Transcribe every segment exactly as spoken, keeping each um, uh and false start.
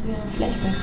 het weer een flashback.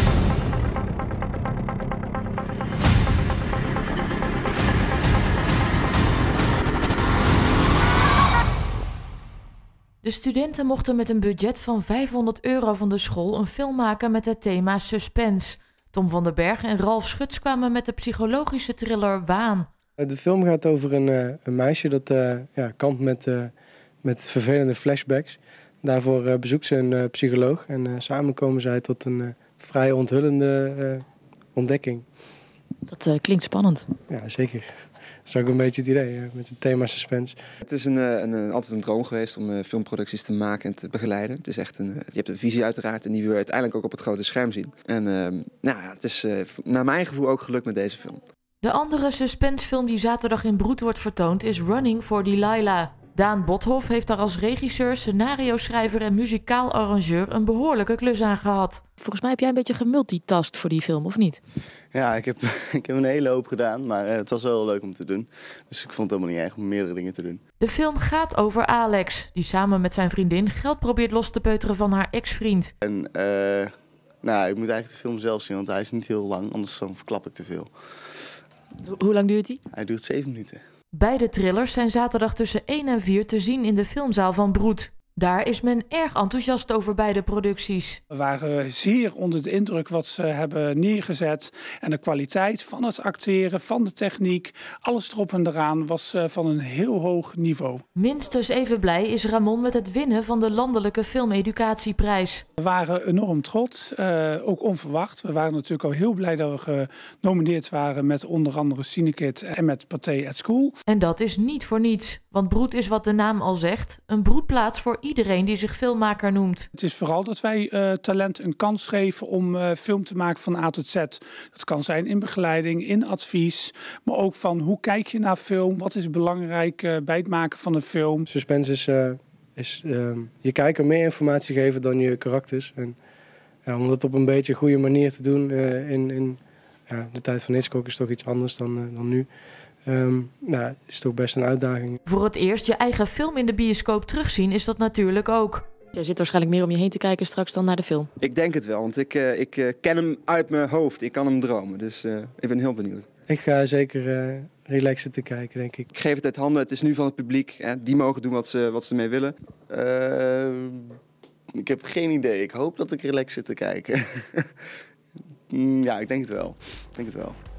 De studenten mochten met een budget van vijfhonderd euro van de school een film maken met het thema suspense. Tom van den Berg en Ralf Schutz kwamen met de psychologische thriller Waan. De film gaat over een, uh, een meisje dat uh, ja, kampt met, uh, met vervelende flashbacks. Daarvoor uh, bezoekt ze een uh, psycholoog en uh, samen komen zij tot een uh, vrij onthullende uh, ontdekking. Dat uh, klinkt spannend. Ja, zeker. Dat is ook een beetje het idee, uh, met het thema suspense. Het is een, een, een, altijd een droom geweest om uh, filmproducties te maken en te begeleiden. Het is echt een, je hebt een visie uiteraard en die wil je uiteindelijk ook op het grote scherm zien. En uh, nou, het is uh, naar mijn gevoel ook gelukt met deze film. De andere suspensefilm die zaterdag in Broed wordt vertoond is Running for Delilah. Daan Bothoff heeft daar als regisseur, scenario-schrijver en muzikaal arrangeur een behoorlijke klus aan gehad. Volgens mij heb jij een beetje gemultitast voor die film, of niet? Ja, ik heb, ik heb een hele hoop gedaan, maar uh, het was wel leuk om te doen. Dus ik vond het helemaal niet erg om meerdere dingen te doen. De film gaat over Alex, die samen met zijn vriendin geld probeert los te peuteren van haar ex-vriend. En uh, nou, ik moet eigenlijk de film zelf zien, want hij is niet heel lang, anders dan verklap ik te veel. Hoe lang duurt hij? Hij duurt zeven minuten. Beide thrillers zijn zaterdag tussen één en vier te zien in de filmzaal van Broed. Daar is men erg enthousiast over beide producties. We waren zeer onder de indruk wat ze hebben neergezet. En de kwaliteit van het acteren, van de techniek, alles erop en eraan was van een heel hoog niveau. Minstens even blij is Ramon met het winnen van de Landelijke Filmeducatieprijs. We waren enorm trots, uh, ook onverwacht. We waren natuurlijk al heel blij dat we genomineerd waren met onder andere Cinekit en met Pathé at School. En dat is niet voor niets, want Broed is wat de naam al zegt, een broedplaats voor iedereen die zich filmmaker noemt. Het is vooral dat wij uh, talent een kans geven om uh, film te maken van A tot Z. Dat kan zijn in begeleiding, in advies, maar ook van hoe kijk je naar film, wat is belangrijk uh, bij het maken van een film. Suspense is, uh, is uh, je kijker meer informatie geven dan je karakters. En, ja, om dat op een beetje goede manier te doen uh, in, in ja, de tijd van Hitchcock is toch iets anders dan, uh, dan nu. Um, nou, is toch best een uitdaging. Voor het eerst je eigen film in de bioscoop terugzien is dat natuurlijk ook. Jij zit waarschijnlijk meer om je heen te kijken straks dan naar de film. Ik denk het wel, want ik, uh, ik uh, ken hem uit mijn hoofd. Ik kan hem dromen, dus uh, ik ben heel benieuwd. Ik ga zeker uh, relaxen te kijken, denk ik. Ik geef het uit handen, het is nu van het publiek. Hè. Die mogen doen wat ze, wat ze ermee willen. Uh, ik heb geen idee. Ik hoop dat ik relaxed zit te kijken. Ja, ik denk het wel. Ik denk het wel.